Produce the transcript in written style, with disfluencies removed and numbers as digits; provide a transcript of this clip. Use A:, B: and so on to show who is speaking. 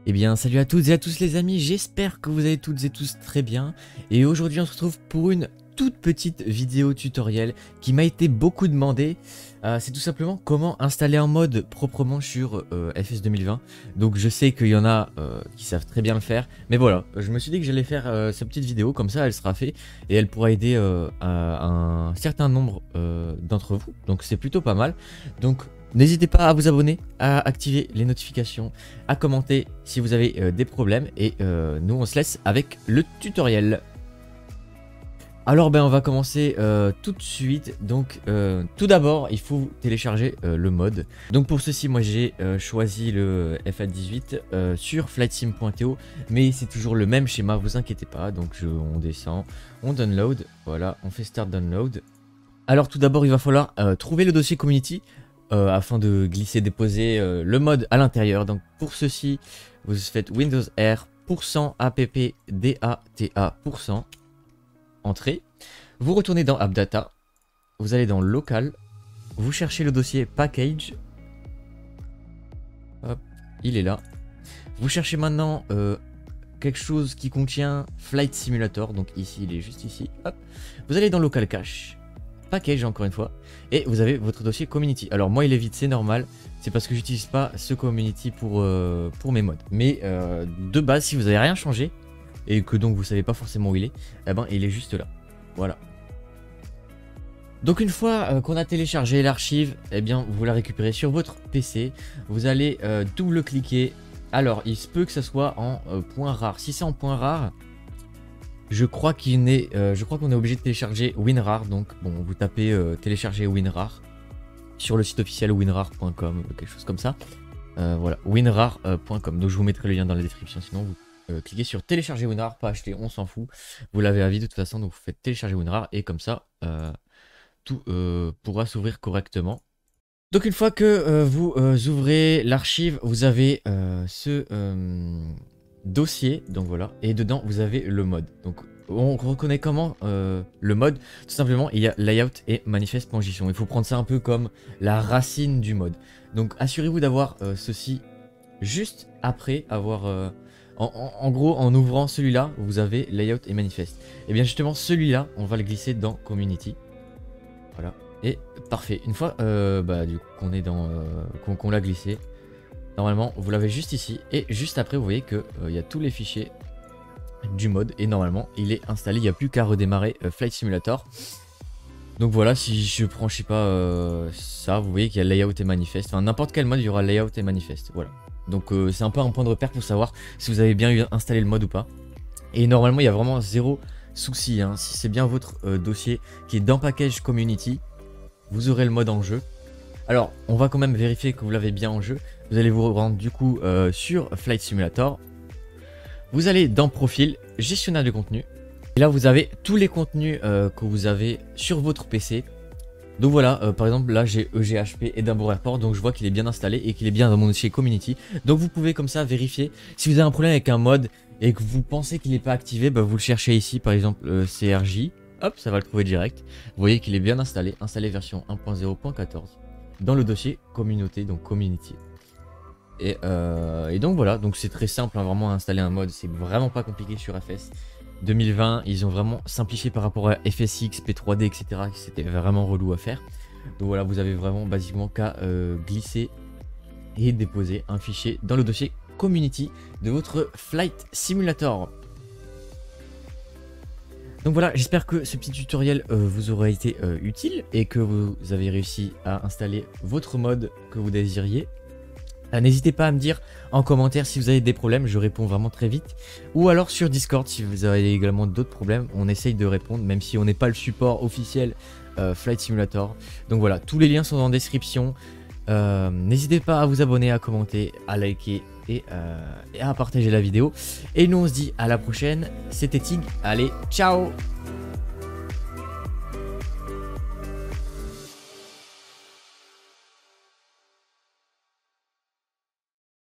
A: Eh bien salut à toutes et à tous les amis, j'espère que vous allez toutes et tous très bien. Et aujourd'hui on se retrouve pour une toute petite vidéo tutoriel qui m'a été beaucoup demandée. C'est tout simplement comment installer un mode proprement sur FS 2020. Donc je sais qu'il y en a qui savent très bien le faire. Mais voilà, je me suis dit que j'allais faire cette petite vidéo, comme ça elle sera faite. Et elle pourra aider à un certain nombre d'entre vous. Donc c'est plutôt pas mal. Donc n'hésitez pas à vous abonner, à activer les notifications, à commenter si vous avez des problèmes. Et nous on se laisse avec le tutoriel. Alors on va commencer tout de suite. Donc tout d'abord il faut télécharger le mode. Donc pour ceci moi j'ai choisi le FA18 sur flightsim.to. Mais c'est toujours le même schéma, vous inquiétez pas. Donc on descend, on download, voilà, on fait start download. Alors tout d'abord il va falloir trouver le dossier community afin de glisser déposer le mode à l'intérieur. Donc pour ceci vous faites Windows R %appdata%. Entrée, vous retournez dans AppData, vous allez dans Local, vous cherchez le dossier Package, hop, il est là. Vous cherchez maintenant quelque chose qui contient Flight Simulator, donc ici, il est juste ici, hop. Vous allez dans Local Cache, Package encore une fois, et vous avez votre dossier Community. Alors moi il est vide, c'est normal, c'est parce que j'utilise pas ce Community pour mes mods. Mais de base, si vous n'avez rien changé, et que donc vous savez pas forcément où il est, eh ben il est juste là, voilà. Donc une fois qu'on a téléchargé l'archive, eh bien vous la récupérez sur votre PC, vous allez double-cliquer. Alors il se peut que ça soit en point rare. Si c'est en point rare, je crois qu'on est obligé de télécharger WinRAR. Donc bon, vous tapez télécharger WinRAR sur le site officiel winrar.com, quelque chose comme ça. Voilà, winrar.com. Donc je vous mettrai le lien dans la description, sinon vous cliquez sur télécharger WinRAR, pas acheter, on s'en fout. Vous l'avez à vie de toute façon, donc vous faites télécharger WinRAR et comme ça, tout pourra s'ouvrir correctement. Donc une fois que vous ouvrez l'archive, vous avez ce dossier, donc voilà, et dedans vous avez le mode. Donc on reconnaît comment le mode, tout simplement il y a layout et manifest.json. Il faut prendre ça un peu comme la racine du mode. Donc assurez-vous d'avoir ceci juste après avoir... En gros, en ouvrant celui-là, vous avez layout et manifeste. Et bien justement, celui-là, on va le glisser dans community. Voilà. Et parfait. Une fois du coup, qu'on est dans qu'on l'a glissé, normalement, vous l'avez juste ici. Et juste après, vous voyez que il y a tous les fichiers du mode. Et normalement, il est installé. Il n'y a plus qu'à redémarrer Flight Simulator. Donc voilà, si je prends, je sais pas, ça, vous voyez qu'il y a layout et manifeste. Enfin, n'importe quel mode, il y aura layout et manifeste. Voilà. Donc c'est un peu un point de repère pour savoir si vous avez bien installé le mode ou pas. Et normalement il y a vraiment zéro souci, hein. Si c'est bien votre dossier qui est dans Package Community, vous aurez le mode en jeu. Alors on va quand même vérifier que vous l'avez bien en jeu. Vous allez vous rendre du coup sur Flight Simulator. Vous allez dans Profil, Gestionnaire de contenu. Et là vous avez tous les contenus que vous avez sur votre PC. Donc voilà, par exemple là j'ai EGHP Edinburgh Airport, donc je vois qu'il est bien installé et qu'il est bien dans mon dossier community. Donc vous pouvez comme ça vérifier. Si vous avez un problème avec un mode et que vous pensez qu'il n'est pas activé, vous le cherchez ici, par exemple CRJ, hop, ça va le trouver direct. Vous voyez qu'il est bien installé, version 1.0.14 dans le dossier communauté, donc community. Et donc voilà, donc c'est très simple, hein, vraiment à installer un mode, c'est vraiment pas compliqué sur FS. 2020, ils ont vraiment simplifié par rapport à FSX, P3D, etc. C'était vraiment relou à faire. Donc voilà, vous avez vraiment basiquement qu'à glisser et déposer un fichier dans le dossier community de votre Flight Simulator. Donc voilà, j'espère que ce petit tutoriel vous aura été utile et que vous avez réussi à installer votre mode que vous désiriez. N'hésitez pas à me dire en commentaire si vous avez des problèmes, je réponds vraiment très vite. Ou alors sur Discord si vous avez également d'autres problèmes, on essaye de répondre même si on n'est pas le support officiel Flight Simulator. Donc voilà, tous les liens sont en description. N'hésitez pas à vous abonner, à commenter, à liker et à partager la vidéo. Et nous on se dit à la prochaine, c'était Tig, allez ciao!